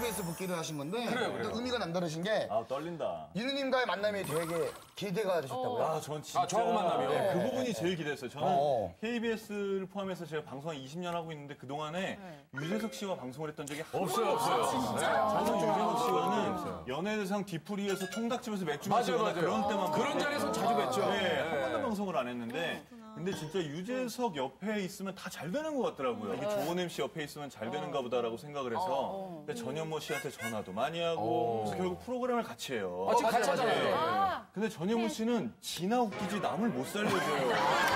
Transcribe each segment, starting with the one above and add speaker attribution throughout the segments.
Speaker 1: KBS 복귀를 하신 건데
Speaker 2: 그래요.
Speaker 1: 의미가 남다르신 게
Speaker 3: 아, 떨린다.
Speaker 1: 윤우님과의 만남이 되게 기대가 되셨다고요?
Speaker 3: 아, 전 진짜.
Speaker 2: 저하고 만남이요?
Speaker 3: 네, 그 부분이 제일 기대했어요. 저는 KBS를 포함해서 제가 방송을 20년 하고 있는데 그동안에 유재석 씨와 방송을 했던 적이
Speaker 2: 없어요.
Speaker 3: 저는 유재석 씨와는 연예대상 뒤풀이에서 통닭집에서 맥주 마시거나 그런 때만
Speaker 2: 그런 자리에서 자주 뵀죠.
Speaker 3: 네, 한 번도 방송을 안 했는데 근데 진짜 유재석 옆에 있으면 다 잘 되는 것 같더라고요. 이게 좋은 MC 옆에 있으면 잘 되는가 보다라고 생각을 해서 근데 전현무 씨한테 전화도 많이 하고 그래서 결국 프로그램을 같이 해요.
Speaker 2: 지금 같이 하잖아요.
Speaker 3: 근데 전현무 씨는 지나 웃기지 남을 못 살려줘요.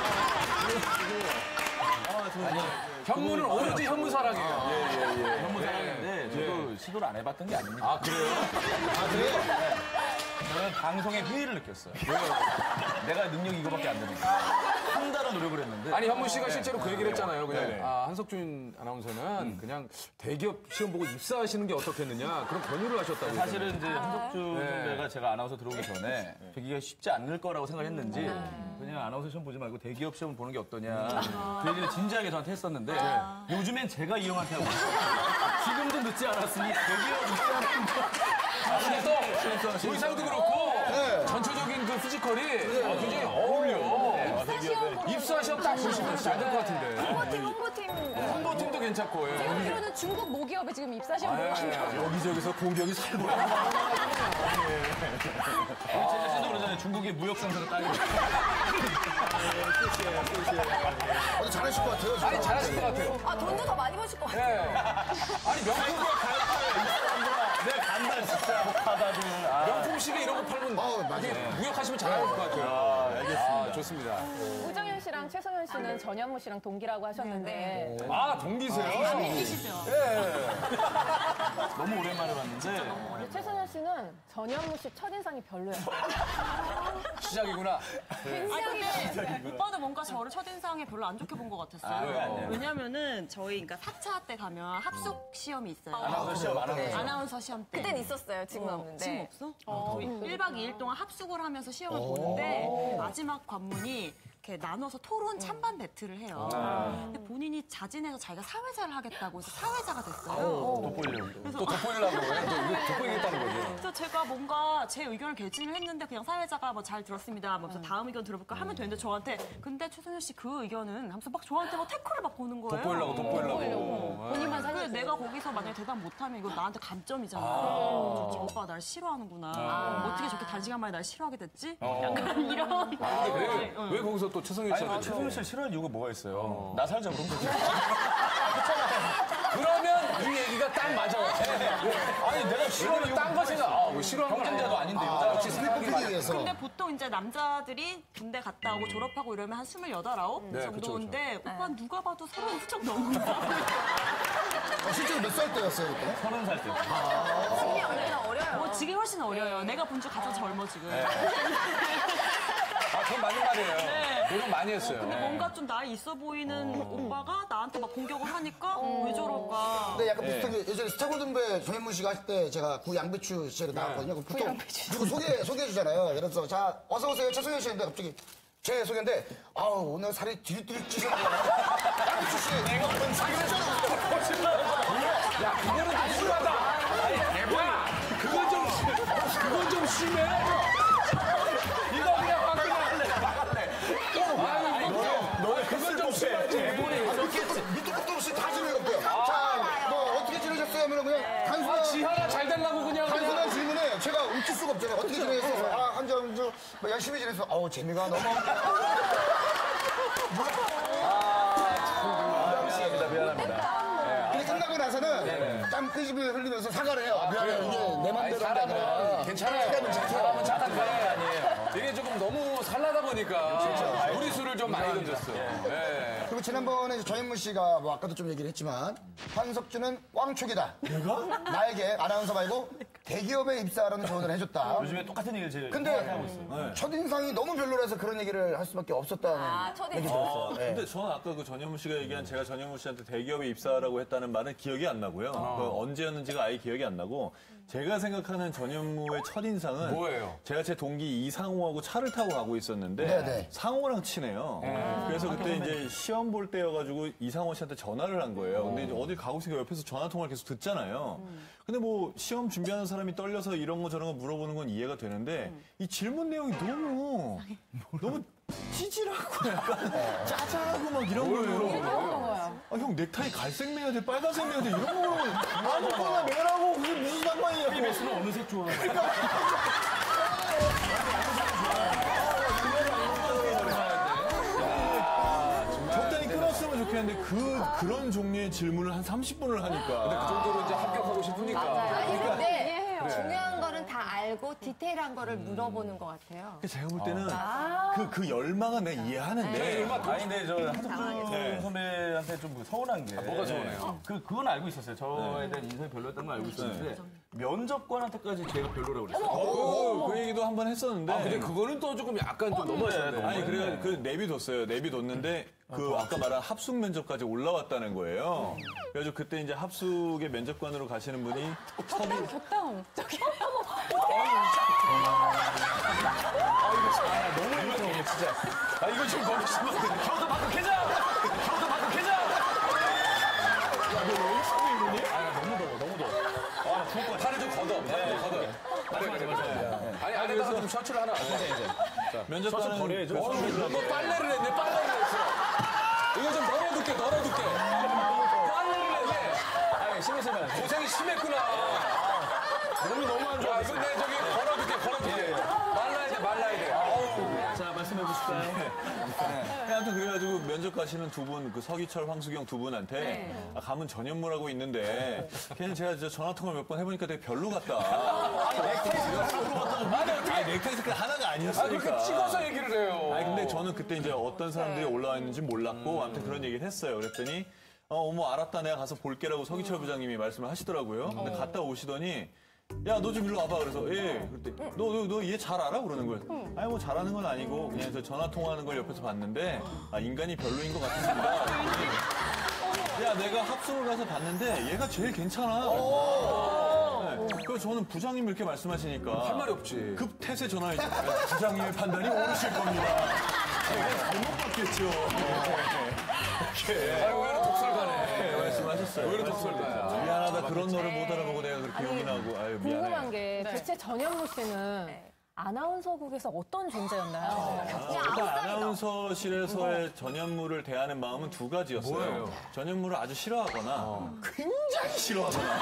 Speaker 2: 현무는 오로지 현무 사랑이에요.
Speaker 4: 현무 사랑인데 저도 시도를 안 해봤던 게 아닙니다.
Speaker 2: 아, 그래요?
Speaker 4: 저는 방송에 회의를 느꼈어요. 내가 능력이 이거밖에 안 되니까. 한 달은 노력을 했는데.
Speaker 2: 아니, 현무 씨가 실제로 그 얘기를 했잖아요. 그냥 한석준 아나운서는 그냥 대기업 시험 보고 입사하시는 게 어떻겠느냐 그런 권유를 하셨다고.
Speaker 4: 사실은 이제 한석준 선배가 제가 아나운서 들어오기 전에 되기가 쉽지 않을 거라고 생각했는지 그냥 아나운서 시험 보지 말고 대기업 시험 보는 게 어떠냐 그 얘기를 진지하게 저한테 했었는데 요즘엔 제가 이 형한테 하고 있어요. 지금도 늦지 않았으니 대기업 입사하는 거.
Speaker 2: 근데 또 의상도 그렇고 전체적인 그 피지컬이 굉장히 어울려. 입사 시험 딱 보시면 잘 될 것 같은데.
Speaker 5: 홍보팀.
Speaker 2: 홍보팀도 괜찮고. 예.
Speaker 5: 제가 알기로는 중국 모기업에 지금 입사 시험 보고 계신다고.
Speaker 3: 여기저기서 공격이 살고
Speaker 4: 제 자신도 그러잖아요. 중국의 무역 상사가 딸이.
Speaker 1: 잘하실 것 같아요.
Speaker 2: 아니, 잘하실 것 같아요.
Speaker 5: 아, 돈도 더 많이 버실 것 같아요.
Speaker 2: 아니,
Speaker 4: 내가 간다 진짜. 바다들.
Speaker 2: 명품 시계 이런 거 팔면
Speaker 1: 맞아요.
Speaker 2: 무역하시면 잘할 것 같아요. 알겠습니다. 좋습니다.
Speaker 5: 우정현 씨랑 최성현 씨는 전현무 씨랑 동기라고 하셨는데.
Speaker 2: 아, 동기세요?
Speaker 5: 동기시죠?
Speaker 4: 너무 오랜만에 봤는데.
Speaker 5: 근데 최성현 씨는 전현무 씨 첫인상이 별로예요.
Speaker 2: 시작이구나.
Speaker 6: 근데 오빠도 뭔가 저를 첫인상에 별로 안 좋게 본 것 같았어요. 왜냐면은 저희 그러니까 4차 때 가면 합숙 시험이 있어요.
Speaker 4: 아나운서 시험
Speaker 6: 아나운서 시험 때.
Speaker 5: 그땐 있었어요. 지금 없는데.
Speaker 6: 지금 없어? 저희 1박 2일 동안 합숙을 하면서 시험을 보는데 마지막 관문이 이렇게 나눠서 토론 찬반 배틀을 해요. 근데 본인이 자진해서 자기가 사회자를 하겠다고 해서 사회자가 됐어요.
Speaker 4: 돋보이려고.
Speaker 2: 또 돋보이려고 해요? 또 이거 돋보이겠다는 거죠.
Speaker 6: 그래서 제가 뭔가 제 의견을 개진을 했는데 그냥 사회자가 뭐 잘 들었습니다. 뭐 다음 의견 들어볼까 하면 되는데 저한테 근데 최성현 씨 그 의견은 하면서 막 저한테 막 태클을 막 거는 거예요.
Speaker 2: 돋보이려고.
Speaker 5: 본인만
Speaker 6: 그래
Speaker 5: 살려주고.
Speaker 6: 내가 거기서 만약에 대답 못하면 이거 나한테 감점이잖아. 저 오빠가 날 싫어하는구나. 어떻게 저렇게 단시간 만에 날 싫어하게 됐지? 약간 이런.
Speaker 2: 왜 거기서 또 최성현 씨한테
Speaker 4: 최성현 씨를 싫어할 이유가 뭐가 있어요? 나 살자 그런 거지.
Speaker 2: 그러면 이 얘기가 딱 맞아요. 아니, 내가 싫어하면 딴거 생각. 왜 싫어하는 경쟁자도 아닌데. 역시 생각이
Speaker 1: 뽑히기 위해서.
Speaker 6: 근데 보통 이제 남자들이 군대 갔다 오고 졸업하고 이러면 한 28, 9 정도인데 오빠는 누가 봐도 30 훌쩍 넘은
Speaker 1: 실제로 몇 살 때였어요, 그때?
Speaker 4: 30살 때.
Speaker 5: 승리 언니는 어려요.
Speaker 6: 지금 훨씬 어려요. 내가 본 줄 가장 젊어 지금.
Speaker 2: 그건 맞는 말이에요. 노력 많이 했어요.
Speaker 6: 근데 뭔가 좀 나이 있어 보이는 오빠가 나한테 막 공격을 하니까 왜 저럴까.
Speaker 1: 근데 약간 비슷하게 예전에 스타골든벨 전현무 씨가 할 때 제가 구 양배추 시절에 나왔거든요. 그럼 보통 누구 소개해 주잖아요. 예를 들어서 자 어서 오세요 최성현 씨인데 갑자기 제 소개인데 아우 오늘 살이 뒤리뒤리 찌셨네요. 양배추 씨 내가 오늘 살이
Speaker 2: 야, 그거는 좀 심하다. 야, 그건 좀 심해. 이거 그냥 막을래. 너네 그건 좀 심하지.
Speaker 1: 밑도 끝도 없이 다 질문해볼게요. 자, 뭐 어떻게 지내셨어요? 하면 그냥 단순한
Speaker 2: 지하나 잘 되려고 그냥.
Speaker 1: 단순한 질문에 제가 웃길 수가 없잖아요. 어떻게 지내셨어요? 아, 한주 뭐 열심히 지냈어. 아우 재미가 너무.
Speaker 4: 미안합니다.
Speaker 1: 근데 끝나고 나서는 땀 끄집을 흘리면서 사과를 해요. 아, 미안해요. 이게 내 맘대로 한 게 아니라.
Speaker 2: 괜찮아요. 사람은 착한 거 아니에요. 이게 조금 너무 살라다 보니까 무리수를 좀 많이 던졌어요.
Speaker 1: 그리고 지난번에 이제 전현무 씨가 뭐 아까도 좀 얘기를 했지만 한석준은 꽝촉이다. 내가? 나에게 아나운서 말고 대기업에 입사하라는 조언을 해줬다.
Speaker 4: 요즘에 똑같은 얘기를 제가
Speaker 1: 근데
Speaker 4: 하고 있어요.
Speaker 1: 첫인상이 너무 별로라서 그런 얘기를 할 수밖에 없었다는
Speaker 5: 첫인상.
Speaker 1: 얘기 들었어요. 네.
Speaker 3: 근데 저는 아까 그 전현무 씨가 얘기한 제가 전현무 씨한테 대기업에 입사하라고 했다는 말은 기억이 안 나고요. 그 언제였는지가 아예 기억이 안 나고 제가 생각하는 전현무의 첫인상은
Speaker 2: 뭐예요?
Speaker 3: 제가 제 동기 이상호하고 차를 타고 가고 있었는데
Speaker 1: 네네.
Speaker 3: 상호랑 친해요. 그래서 그때 이제 시험 볼 때여가지고 이상호 씨한테 전화를 한 거예요. 근데 이제 어딜 가고 있으니까 옆에서 전화 통화를 계속 듣잖아요. 근데 뭐 시험 준비하는 사람이 떨려서 이런 거 저런 거 물어보는 건 이해가 되는데 이 질문 내용이 너무 찌질하고 약간 짜잘하고 막 이런 거예요. 아, 형 넥타이 갈색 매야 돼, 빨간색 매야 돼 이런 거 물어보면 아무거나 매라고 그게 무슨 상관이야.
Speaker 4: 이 매수는 어느 색 좋아하는 거야?
Speaker 3: 적당히 끊었으면 좋겠는데 그런 종류의 질문을 한 30분을 하니까.
Speaker 2: 그 정도로 이제 합격하고 싶으니까.
Speaker 7: 아니 근데 중요한 거는 다 알고 디테일한 거를 물어보는 것 같아요.
Speaker 3: 제가 볼 때는 그 열망은 내가 이해하는데.
Speaker 4: 아니, 근데 저 한석준 선배한테 좀 서운한 게.
Speaker 2: 뭐가 서운해요?
Speaker 4: 그건 알고 있었어요. 저에 대한 인상이 별로였던 걸 알고 있었는데, 면접관한테까지 제가 별로라고 그랬어요.
Speaker 3: 그 얘기도 한 번 했었는데.
Speaker 2: 근데 그거는 또 조금 약간 좀 너무하셨네.
Speaker 3: 아니, 그래, 그 내비뒀어요. 내비뒀는데, 아까 말한 합숙 면접까지 올라왔다는 거예요. 그래가지고 그때 이제 합숙의 면접관으로 가시는 분이
Speaker 5: 곁다운. 저기.
Speaker 4: 너무 힘들어, 진짜. 아, 이거 좀 너무 심한데. 겨우도 받고 계좌! 겨우도 받고 계좌! 야, 너 왜 있어, 이러니? 아, 너무 더워, 너무 더워. 아, 죽을 것 같아.
Speaker 2: 팔을 좀 걷어. 아니, 안에다가 좀 셔츠를 하나.
Speaker 3: 면접관은
Speaker 4: 버려야죠.
Speaker 2: 너 빨래를 했네, 빨래를 했어. 이거 좀 널어둘게. 빨래를 했네.
Speaker 4: 아니, 심했으면.
Speaker 2: 고생이 심했구나.
Speaker 4: 몸이 너무 안 좋아.
Speaker 2: 이거 내 저기 걸어둘게. 말라야 돼. 아우.
Speaker 4: 자, 말씀해 보실까요?
Speaker 3: 아무튼 그래가지고 면접 가시는 두 분, 그 서기철, 황수경 두 분한테 가면 전현무라고 있는데 걔는 제가 이제 전화 통화 몇 번 해보니까 되게 별로 같다. 아니, 넥타이 색깔 하나가 아니었으니까.
Speaker 2: 그렇게 찍어서 얘기를 해요.
Speaker 3: 아니, 근데 저는 그때 이제 어떤 사람들이 올라와 있는지 몰랐고, 아무튼 그런 얘기를 했어요. 그랬더니, 어머, 알았다. 내가 가서 볼게라고 서기철 부장님이 말씀을 하시더라고요. 근데 갔다 오시더니, 야, 너 좀 일로 와봐. 그래서, 예. 그랬더니, 너 얘 잘 알아? 그러는 거예요. 아니, 뭐 잘하는 건 아니고, 그냥 저 전화 통화하는 걸 옆에서 봤는데, 인간이 별로인 것 같습니다. 그랬더니, 야, 내가 합숙을 가서 봤는데, 얘가 제일 괜찮아. 네. 그래서 저는 부장님 이렇게 말씀하시니까.
Speaker 2: 할 말이 없지.
Speaker 3: 급 태세 전화해서, 부장님의 판단이 옳으실 겁니다. 제가 잘못 봤겠죠.
Speaker 2: 아이고, 왜는 독설가네.
Speaker 3: 말씀하셨어요.
Speaker 2: 왜 독설가?
Speaker 3: 미안하다. 그런 너를 못 알아보고 내가 그렇게 욕이 나고. 아유, 미안해.
Speaker 5: 궁금한 게 대체 전현무 씨는 아나운서국에서 어떤 존재였나요?
Speaker 3: 일단 아나운서실에서의 전현무를 대하는 마음은 두 가지였어요.
Speaker 2: 뭐예요?
Speaker 3: 전현무를 아주 싫어하거나 굉장히 싫어하거나.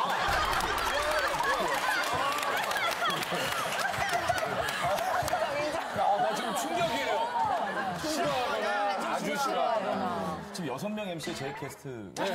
Speaker 2: 나 지금 충격이에요. 싫어하거나 아주 싫어하거나.
Speaker 4: 지금 6명 MC 제 게스트.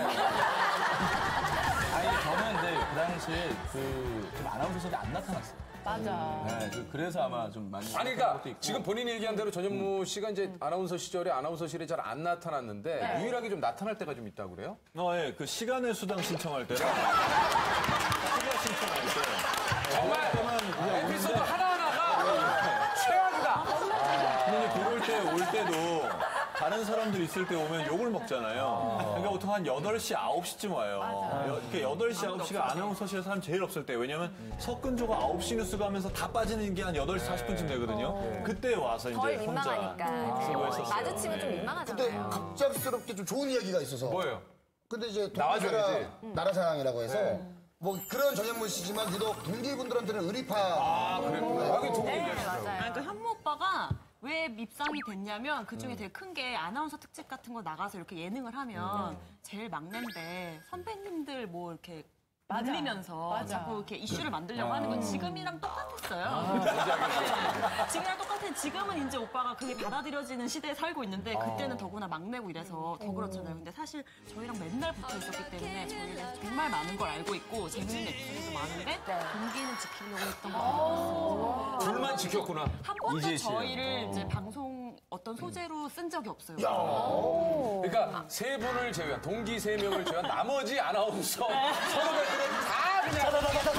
Speaker 4: 아니, 저는 근데 그 당시에 좀 아나운서실에 안 나타났어요.
Speaker 5: 맞아.
Speaker 4: 네, 그래서 아마 좀 많이.
Speaker 2: 아니, 그러니까 지금 본인이 얘기한 대로 전현무 씨가 이제 아나운서 시절에 아나운서실에 잘 안 나타났는데 유일하게 좀 나타날 때가 좀 있다고 그래요?
Speaker 3: 예, 그 시간의 수당 신청할 때랑 휴가 신청할 때.
Speaker 2: 정말 에피소드 하나하나가 최악이다.
Speaker 3: 근데 그럴 때 올 때도 다른 사람들 있을 때 오면 욕을 먹잖아요. 그러니까 보통 한 8시, 9시쯤 와요. 이렇게 8시, 9시가 아나운서실에 사람 제일 없을 때. 왜냐면 석근조가 9시 뉴스 가면서 다 빠지는 게 한 8시 40분쯤 되거든요. 그때 와서
Speaker 7: 덜
Speaker 3: 이제 혼자
Speaker 7: 민망하니까.
Speaker 3: 수고했었어요.
Speaker 7: 마주치면 좀
Speaker 1: 근데
Speaker 7: 민망하잖아요.
Speaker 1: 갑작스럽게 좀 좋은 이야기가 있어서.
Speaker 2: 뭐예요?
Speaker 1: 근데 이제
Speaker 2: 나와줘야지.
Speaker 1: 나라사랑이라고 해서 뭐 그런 전현무 씨지만 유독 동기분들한테는 의리파.
Speaker 2: 그랬구나. 하긴 두 분
Speaker 6: 네,
Speaker 2: 얘기하시더라고요.
Speaker 6: 맞아요. 그러니까 현무 오빠가 왜 밉상이 됐냐면 그 중에 되게 큰 게 아나운서 특집 같은 거 나가서 이렇게 예능을 하면 제일 막내인데 선배님들 뭐 이렇게 놀리면서 자꾸 이렇게 이슈를 만들려고 하는 건 지금이랑 똑같았어요. 네. 지금이랑 똑같은 지금은 이제 오빠가 그게 받아들여지는 시대에 살고 있는데 그때는 더구나 막내고 이래서 더 그렇잖아요. 근데 사실 저희랑 맨날 붙어 있었기 때문에 저희에 대해서 정말 많은 걸 알고 있고 재밌는 에피소드도 많은데 동기는 지키려고 했던 것 같아요.
Speaker 2: 둘만 지켰구나.
Speaker 6: 한 번도
Speaker 4: 이재 씨요.
Speaker 6: 저희를 이제 방송 어떤 소재로 쓴 적이 없어요.
Speaker 2: 그러니까 세 분을 제외한 동기 3명을 제외한 나머지 아나운서 선후배들은 다 그냥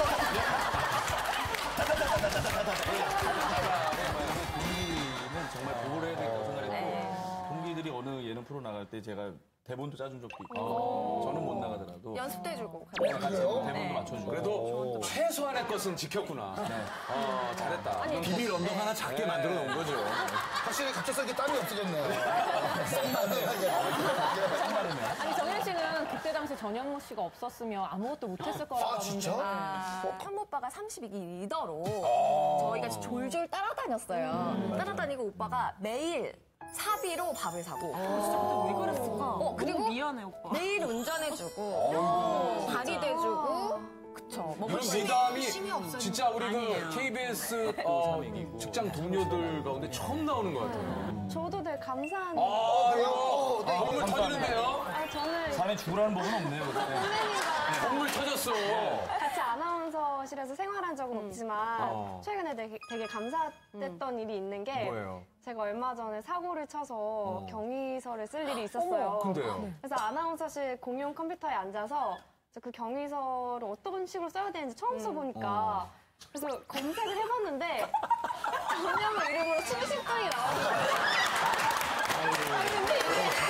Speaker 4: 동기는 정말 보고를 해야 되겠다고 생각했고, 동기들이 어느 예능 프로 나갈 때 제가 대본도 짜준 적도 있고, 저는 못 나가더라도
Speaker 7: 연습도 해주고.
Speaker 4: 같이 대본도 맞춰주고.
Speaker 2: 그래도 최소 최소한의 것은 지켰구나.
Speaker 4: 네.
Speaker 2: 잘했다.
Speaker 3: 비빌 언덕 하나 작게 만들어 놓은 거죠.
Speaker 1: 확실히 갑작스럽게 땀이 없어졌네요.
Speaker 5: 아니 정현 씨는 그때 당시 전현무 씨가 없었으면 아무것도 못했을 거라고
Speaker 1: 아, 진짜?
Speaker 5: 하는데.
Speaker 7: 현 오빠가 32기 리더로 저희가 졸졸 따라다녔어요. 따라다니고 오빠가 매일 사비로 밥을 사고
Speaker 6: 왜 그랬을까?
Speaker 7: 그리고
Speaker 6: 너무 미안해, 오빠.
Speaker 7: 매일 운전해주고 다리도 해주고 그쵸. 뭐
Speaker 2: 이런 미담이 진짜 우리 그 KBS 직장 동료들 가운데 처음 나오는 것 같아요.
Speaker 8: 저도 되게 감사한.
Speaker 2: 그래요? 건물 터지는데요?
Speaker 8: 저는
Speaker 4: 사람이 죽으라는 법은 없네요.
Speaker 8: 선배님과
Speaker 2: 건물 터졌어.
Speaker 8: 같이 아나운서실에서 생활한 적은 없지만 최근에 되게 감사했던 일이 있는 게
Speaker 2: 뭐예요?
Speaker 8: 제가 얼마 전에 사고를 쳐서 경위서를 쓸 일이 있었어요.
Speaker 2: 근데요?
Speaker 8: 그래서 아나운서실 공용 컴퓨터에 앉아서 그 경위서를 어떤 식으로 써야 되는지 처음 써보니까 그래서 검색을 해봤는데 전현무 이름으로 수십장이 나오는 거예요. 근데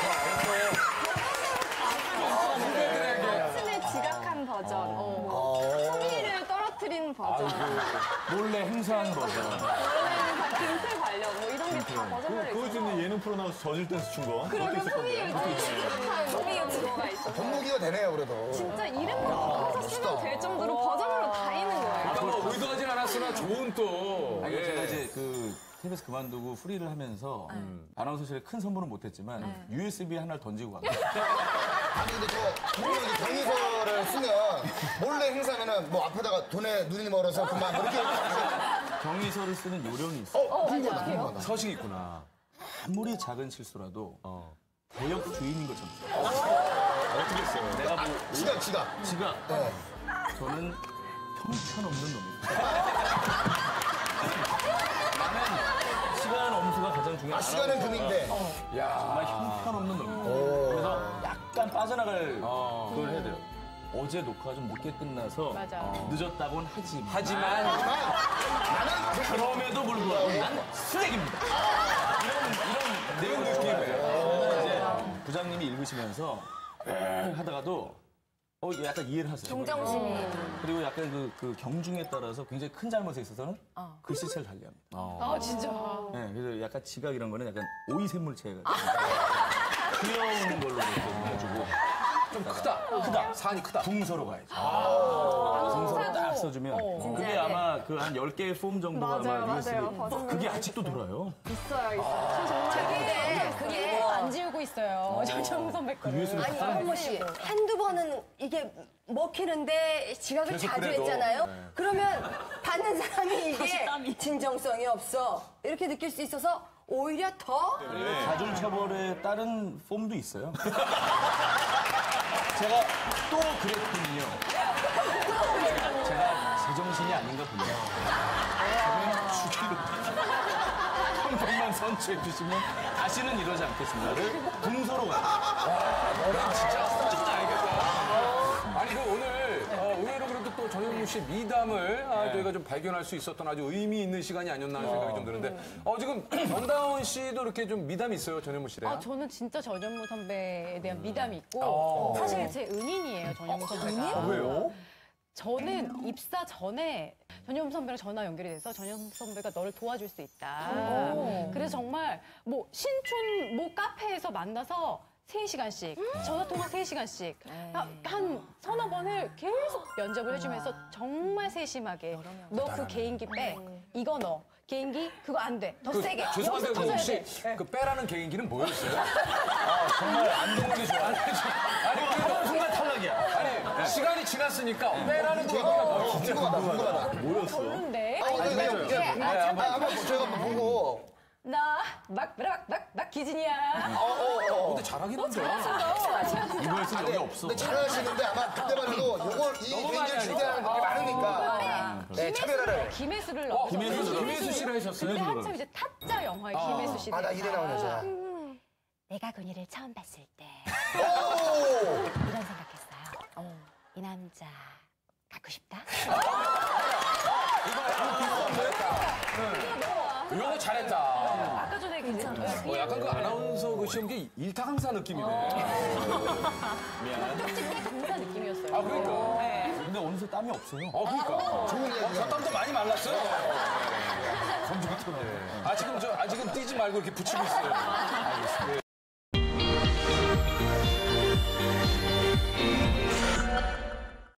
Speaker 8: 이게 아침에 지각한 버전, 소리를 떨어뜨린 버전,
Speaker 4: 몰래 행사한 버전.
Speaker 8: 원래는 다 김태 관련 뭐 이런 게 다 버전으로
Speaker 3: 그거
Speaker 8: 있어서
Speaker 3: 있는데 예능 프로 나와서 젖을 댄스 춘 거.
Speaker 8: 그리고 소리의 주어가 있어서
Speaker 1: 본무기가 되네요, 그래도.
Speaker 8: 진짜 이름만 바꿔서 쓰면 될 정도로 버전으로 다 있는 거예요.
Speaker 2: 그러니까 뭐 의도하진 않았으나 좋은 또.
Speaker 4: 아니,
Speaker 2: 예.
Speaker 4: 제가 이제 그 KBS 그만두고 프리를 하면서 아나운서실에 큰 선물은 못했지만 USB 하나를 던지고 갑니다.
Speaker 1: 아니, 근데 분명히 이제 경위서를 쓰면 몰래 행사면은 뭐 앞에다가 돈에 눈이 멀어서 그만 뭐 이렇게.
Speaker 4: 경위서를 쓰는 요령이 있어요.
Speaker 1: 궁금하다.
Speaker 2: 서식이 있구나.
Speaker 4: 아무리 작은 실수라도 대역 주인인 것처럼.
Speaker 3: 어떻게 써요?
Speaker 4: 내가 뭐
Speaker 1: 지각.
Speaker 4: 저는 형편없는 놈입니다. 나는 시간 엄수가 가장 중요한.
Speaker 1: 시간은 금인데.
Speaker 4: 정말 형편없는 놈입니다. 그래서 약간 빠져나갈 그걸 해야 돼요. 어제 녹화 좀 늦게 끝나서 늦었다고는 하지만 그럼에도 불구하고 난 쓰레기입니다. 이런 내용 느낌이에요. 이제 부장님이 읽으시면서 하다가도 이게 약간 이해를 하세요.
Speaker 7: 동정심이.
Speaker 4: 그리고 약간 그 경중에 따라서 굉장히 큰 잘못에 있어서는 글씨체를 달리합니다.
Speaker 5: 아 진짜.
Speaker 4: 네, 그래서 약간 지각 이런 거는 약간 오이샘물체가 귀여운 걸로 이렇게 해가지고
Speaker 2: 좀 크다. 산이 크다.
Speaker 4: 붕서로 가야지. 붕서로 딱 써주면 그게 아마 그 한 10개의 폼 정도가
Speaker 8: 맞아요,
Speaker 4: 아마 USB.
Speaker 8: 맞아요. 버전으로
Speaker 4: 그게 아직도 돌아요.
Speaker 8: 있어요. 저 정말
Speaker 5: 그게 안 지우고 있어요. 전현무 선배 거를.
Speaker 4: USB
Speaker 7: 아니 현무 씨 한두 번은 이게 먹히는데 지각을
Speaker 2: 계속
Speaker 7: 자주
Speaker 2: 그래도.
Speaker 7: 했잖아요. 그러면 받는 사람이 이게 진정성이 없어 이렇게 느낄 수 있어서 오히려 더
Speaker 4: 가중 처벌에 따른 폼도 있어요. 제가 또 그랬군요. 제가 제정신이 아닌가 보네요. 한 번만 선처해 주시면 다시는 이러지 않겠습니다를 붕서로 가요.
Speaker 2: 너는 진짜 알겠다. 아니, 그 오늘 의외로 그래도 또 전현무 씨 미담을 저희가 좀 발견할 수 있었던 아주 의미 있는 시간이 아니었나 하는 생각이 좀 드는데 지금 정다운 씨도 이렇게 좀 미담이 있어요, 전현무 씨에 대한?
Speaker 5: 저는 진짜 전현무 선배에 대한 미담이 있고 사실 제 은인이에요, 전현무 선배가.
Speaker 2: 왜요?
Speaker 5: 저는 입사 전에 전현무 선배랑 전화 연결이 돼서 전현무 선배가 너를 도와줄 수 있다. 그래서 정말 뭐 신촌 뭐 카페에서 만나서 3시간씩, 전화통화 3시간씩, 한 서너 번을 계속 면접을 해주면서 정말 세심하게 너 그 개인기 빼, 이거 넣어, 개인기 그거 안 돼, 더 세게,
Speaker 2: 죄송한데
Speaker 5: 여기서 터져야
Speaker 2: 혹시
Speaker 5: 돼.
Speaker 2: 그 빼라는 개인기는 뭐였어요?
Speaker 4: 정말 안동훈이 좋아.
Speaker 2: 아니, 그래도
Speaker 4: 순간 탈락이야.
Speaker 2: 아니, 시간이 지났으니까 빼라는 개인기가 뭐였어요?
Speaker 1: 궁금하다.
Speaker 5: 근데
Speaker 1: 한번 저희가 한번 보고.
Speaker 5: 막 기진이야.
Speaker 2: 근데 잘하긴 한데.
Speaker 4: 이거에서 여기 없어.
Speaker 1: 근데 잘하시는데 아마 그때만 해도 요걸 이
Speaker 2: 너무 많이
Speaker 1: 개인기를 준비하는 게 많으니까. 네, 차별화를.
Speaker 5: 김혜수를
Speaker 2: 김혜수 씨를 하셨어요?
Speaker 5: 그때 한참 이제 타짜 영화의 김혜수 씨.
Speaker 1: 나 이래 나오는 여자.
Speaker 8: 내가 군이를 처음 봤을 때
Speaker 1: 오!
Speaker 8: 이런 생각했어요. 이 남자 갖고 싶다.
Speaker 2: 이거 잘했다.
Speaker 5: 아까 전에
Speaker 2: 약간 그 아나운서 그 시험기 일타 강사 느낌이네.
Speaker 5: 쪽집게 강사 느낌이었어요.
Speaker 2: 그러니까.
Speaker 4: 근데 오늘 요새 땀이 없어요.
Speaker 2: 그러니까.
Speaker 1: 좋은 이야기가.
Speaker 2: 저 땀도 많이 말랐어요. 지금 지금 뛰지 말고 이렇게 붙이고 있어요. 알겠습니다.